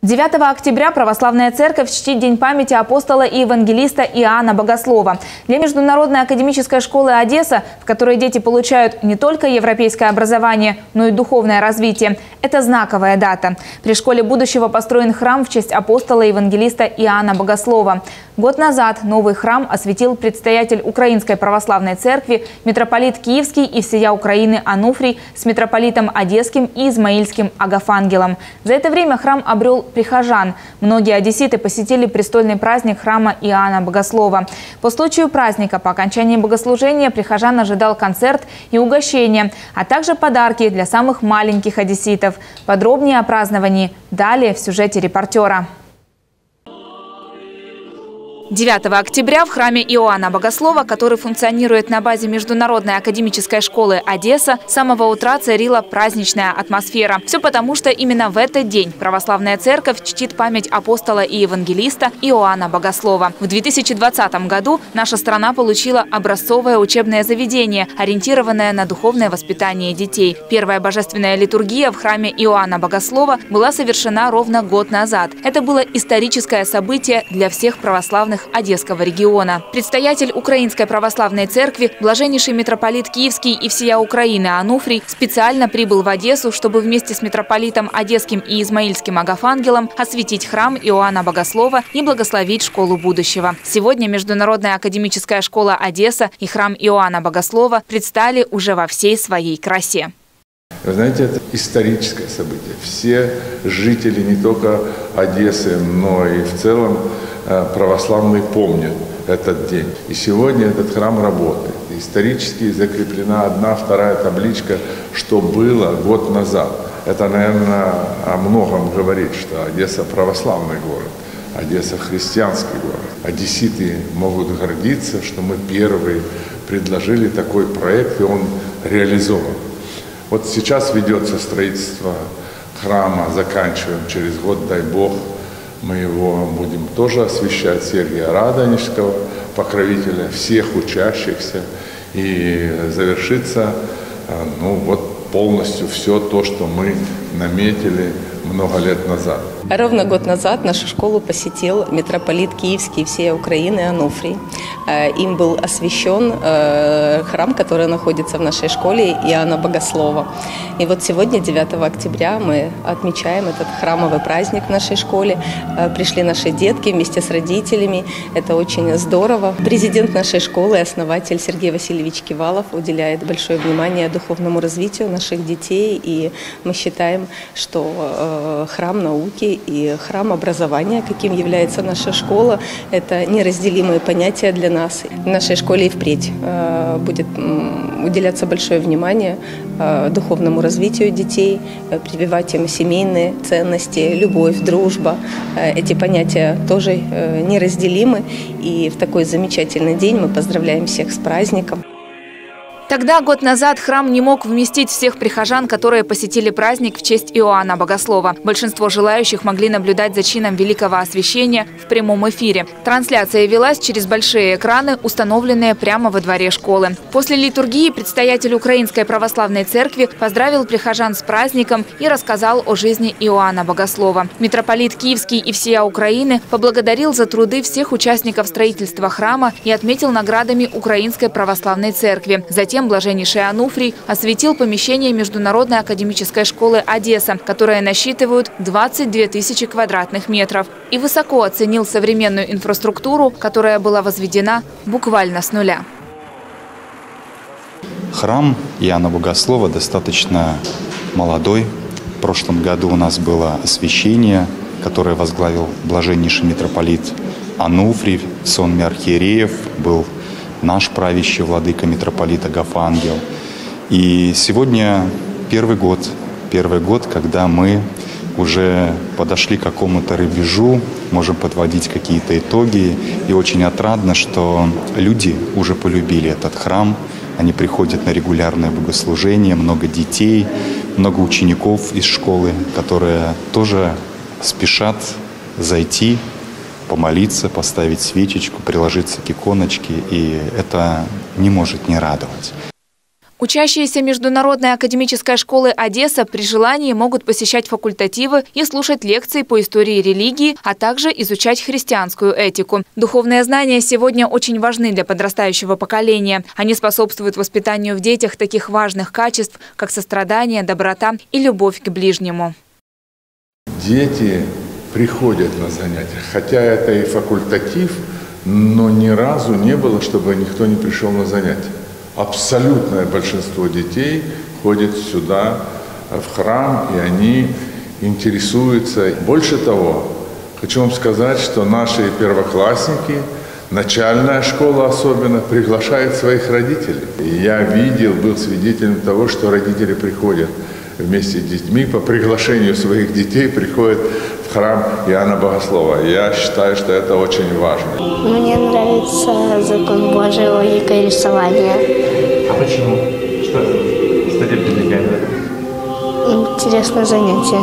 9 октября Православная Церковь чтит День памяти апостола и евангелиста Иоанна Богослова. Для Международной академической школы Одесса, в которой дети получают не только европейское образование, но и духовное развитие, это знаковая дата. При школе будущего построен храм в честь апостола и евангелиста Иоанна Богослова. Год назад новый храм осветил предстоятель Украинской Православной Церкви, митрополит Киевский и всея Украины Ануфрий с митрополитом Одесским и Измаильским Агафангелом. За это время храм обрел прихожан. Многие одесситы посетили престольный праздник храма Иоанна Богослова. По случаю праздника по окончании богослужения прихожан ожидал концерт и угощение, а также подарки для самых маленьких одесситов. Подробнее о праздновании далее в сюжете репортера. 9 октября в храме Иоанна Богослова, который функционирует на базе Международной академической школы Одесса, с самого утра царила праздничная атмосфера. Все потому, что именно в этот день Православная Церковь чтит память апостола и евангелиста Иоанна Богослова. В 2020 году наша страна получила образцовое учебное заведение, ориентированное на духовное воспитание детей. Первая божественная литургия в храме Иоанна Богослова была совершена ровно год назад. Это было историческое событие для всех православных Одесского региона. Предстоятель Украинской Православной Церкви, блаженнейший митрополит Киевский и всея Украины Ануфрий специально прибыл в Одессу, чтобы вместе с митрополитом Одесским и Измаильским Агафангелом осветить храм Иоанна Богослова и благословить школу будущего. Сегодня Международная академическая школа Одесса и храм Иоанна Богослова предстали уже во всей своей красе. Вы знаете, это историческое событие. Все жители не только Одессы, но и в целом православные помнят этот день. И сегодня этот храм работает. Исторически закреплена одна, вторая табличка, что было год назад. Это, наверное, о многом говорит, что Одесса православный город, Одесса христианский город. Одесситы могут гордиться, что мы первые предложили такой проект, и он реализован. Вот сейчас ведется строительство храма, заканчиваем через год, дай Бог, мы его будем тоже освящать, Сергия Радонежского, покровителя всех учащихся, и завершится полностью все то, что мы наметили много лет назад. Ровно год назад нашу школу посетил митрополит Киевский и всей Украины Ануфрий. Им был освящен храм, который находится в нашей школе, Иоанна Богослова. И вот сегодня, 9 октября, мы отмечаем этот храмовый праздник в нашей школе. Пришли наши детки вместе с родителями. Это очень здорово. Президент нашей школы, основатель Сергей Васильевич Кивалов уделяет большое внимание духовному развитию наших детей. И мы считаем, что храм науки и храм образования, каким является наша школа, это неразделимые понятия для нас. В нашей школе и впредь будет уделяться большое внимание духовному развитию детей, прививать им семейные ценности, любовь, дружба. Эти понятия тоже неразделимы. И в такой замечательный день мы поздравляем всех с праздником. Тогда, год назад, храм не мог вместить всех прихожан, которые посетили праздник в честь Иоанна Богослова. Большинство желающих могли наблюдать за чином великого освящения в прямом эфире. Трансляция велась через большие экраны, установленные прямо во дворе школы. После литургии предстоятель Украинской Православной Церкви поздравил прихожан с праздником и рассказал о жизни Иоанна Богослова. Митрополит Киевский и всея Украины поблагодарил за труды всех участников строительства храма и отметил наградами Украинской Православной Церкви. Затем блаженнейший Ануфрий осветил помещение Международной академической школы Одесса, которые насчитывают 22 тысячи квадратных метров, и высоко оценил современную инфраструктуру, которая была возведена буквально с нуля. Храм Иоанна Богослова достаточно молодой. В прошлом году у нас было освящение, которое возглавил блаженнейший митрополит Ануфрий, в сонме архиереев был наш правящий владыка митрополит Агафангел. И сегодня первый год, когда мы уже подошли к какому-то рубежу, можем подводить какие-то итоги. И очень отрадно, что люди уже полюбили этот храм. Они приходят на регулярное богослужение, много детей, много учеников из школы, которые тоже спешат зайти, помолиться, поставить свечечку, приложиться к иконочке, и это не может не радовать. Учащиеся Международной академической школы «Одесса» при желании могут посещать факультативы и слушать лекции по истории религии, а также изучать христианскую этику. Духовные знания сегодня очень важны для подрастающего поколения. Они способствуют воспитанию в детях таких важных качеств, как сострадание, доброта и любовь к ближнему. Дети приходят на занятия, хотя это и факультатив, но ни разу не было, чтобы никто не пришел на занятия. Абсолютное большинство детей ходит сюда, в храм, и они интересуются. Больше того, хочу вам сказать, что наши первоклассники, начальная школа особенно, приглашают своих родителей. И я видел, был свидетелем того, что родители приходят вместе с детьми, по приглашению своих детей приходят в храм Иоанна Богослова. Я считаю, что это очень важно. Мне нравится закон Божий, логика и рисование. А почему? Что тебе привлекает в этом? Интересное занятие.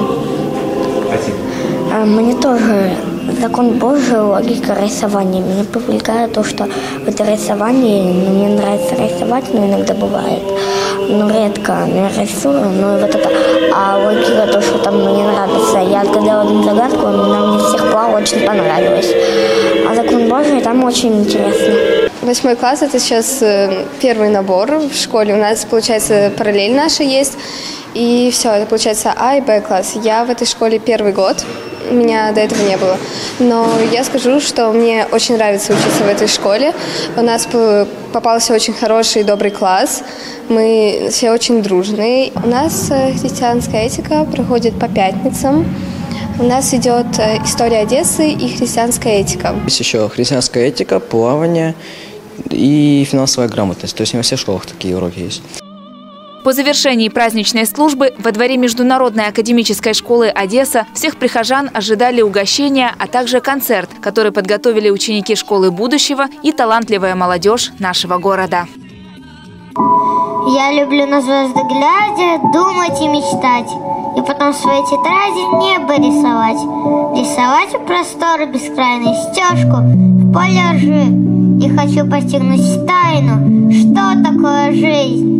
Спасибо. Мне тоже закон Божий, логика рисования. Меня привлекает то, что в это рисование, мне нравится рисовать, но иногда бывает. Но редко я рисую, но вот это, а логика, то, что там мне нравится. Я отгадала одну загадку, она мне всех плавала, очень понравилась. А закон Божий там очень интересно. 8 класс – это сейчас первый набор в школе. У нас, получается, параллель наша есть. И все, это получается А и Б класс. Я в этой школе первый год. Меня до этого не было. Но я скажу, что мне очень нравится учиться в этой школе. У нас попался очень хороший и добрый класс. Мы все очень дружные. У нас христианская этика проходит по пятницам. У нас идет история Одессы и христианская этика. Есть еще христианская этика, плавание и финансовая грамотность. То есть не во всех школах такие уроки есть. По завершении праздничной службы во дворе Международной академической школы «Одесса» всех прихожан ожидали угощения, а также концерт, который подготовили ученики школы будущего и талантливая молодежь нашего города. Я люблю на звезды глядя, думать и мечтать, и потом в своей тетради небо рисовать. Рисовать в просторы бескрайной стежку в поле ржи. И хочу постигнуть тайну, что такое жизнь.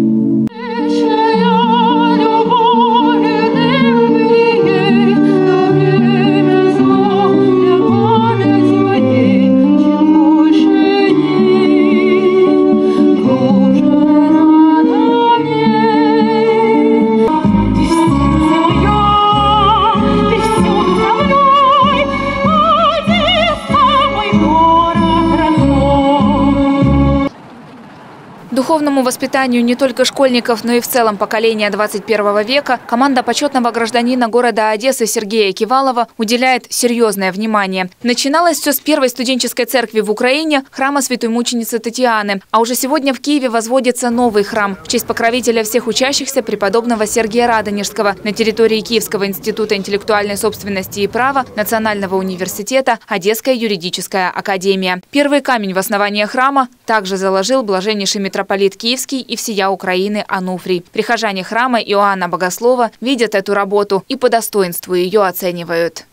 Духовному воспитанию не только школьников, но и в целом поколения 21 века команда почетного гражданина города Одессы Сергея Кивалова уделяет серьезное внимание. Начиналось все с первой студенческой церкви в Украине, храма Святой Мученицы Татьяны. А уже сегодня в Киеве возводится новый храм в честь покровителя всех учащихся преподобного Сергия Радонежского на территории Киевского института интеллектуальной собственности и права Национального университета Одесская юридическая академия. Первый камень в основании храма также заложил блаженнейший митрополит Киевский и всея Украины Ануфрий. Прихожане храма Иоанна Богослова видят эту работу и по достоинству ее оценивают.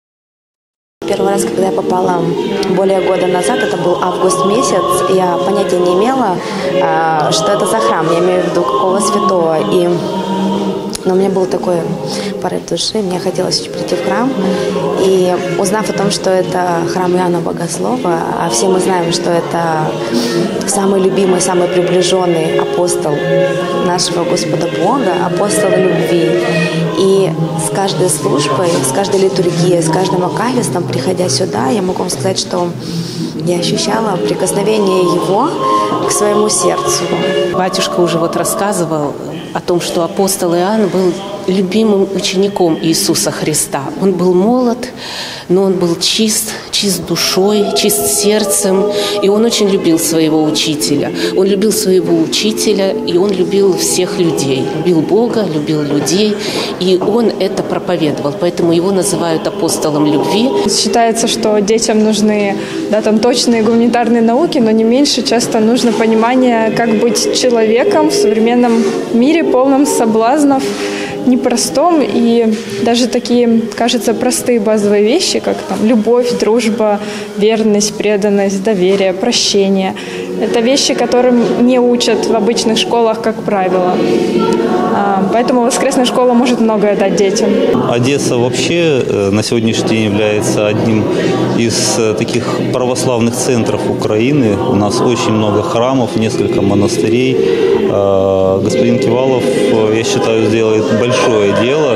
Первый раз, когда я попала более года назад, это был август месяц, я понятия не имела, что это за храм, я имею в виду какого святого. Но у меня был такой порыв души, мне хотелось прийти в храм. И узнав о том, что это храм Иоанна Богослова, а все мы знаем, что это самый любимый, самый приближенный апостол нашего Господа Бога, апостол любви. И с каждой службой, с каждой литургией, с каждым акафистом, приходя сюда, я могу вам сказать, что я ощущала прикосновение Его к своему сердцу. Батюшка уже рассказывал о том, что апостол Иоанн был любимым учеником Иисуса Христа. Он был молод, но он был чист душой, чист сердцем, и он очень любил своего учителя. Он любил своего учителя, и он любил всех людей. Любил Бога, любил людей, и он это проповедовал. Поэтому его называют апостолом любви. Считается, что детям нужны точные гуманитарные науки, но не меньше часто нужно понимание, как быть человеком в современном мире, полном соблазнов непростом, и даже такие, кажется, простые базовые вещи, как там любовь, дружба, верность, преданность, доверие, прощение. Это вещи, которым не учат в обычных школах, как правило. Поэтому воскресная школа может многое дать детям. Одесса вообще на сегодняшний день является одним из таких православных центров Украины. У нас очень много храмов, несколько монастырей. Господин Кивалов, я считаю, сделает большое дело,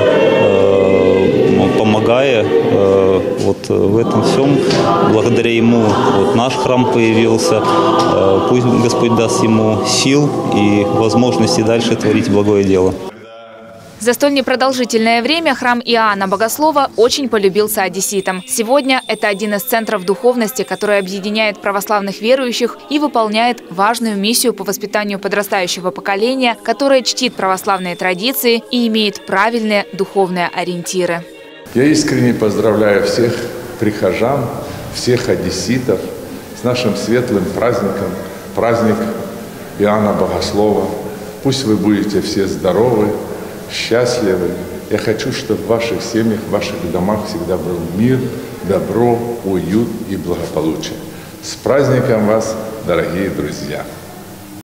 помогая вот в этом всем. Благодаря ему вот наш храм появился. Пусть Господь даст ему сил и возможности дальше творить благое дело. За столь непродолжительное время храм Иоанна Богослова очень полюбился одесситам. Сегодня это один из центров духовности, который объединяет православных верующих и выполняет важную миссию по воспитанию подрастающего поколения, которое чтит православные традиции и имеет правильные духовные ориентиры. Я искренне поздравляю всех прихожан, всех одесситов с нашим светлым праздником, праздник Иоанна Богослова. Пусть вы будете все здоровы, счастливы. Я хочу, чтобы в ваших семьях, в ваших домах всегда был мир, добро, уют и благополучие. С праздником вас, дорогие друзья!